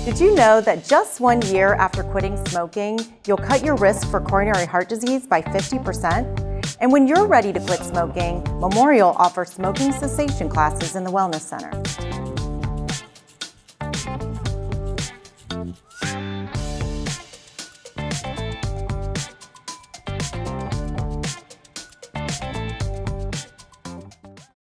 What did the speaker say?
Did you know that just 1 year after quitting smoking, you'll cut your risk for coronary heart disease by 50%? And when you're ready to quit smoking, Memorial offers smoking cessation classes in the Wellness Center.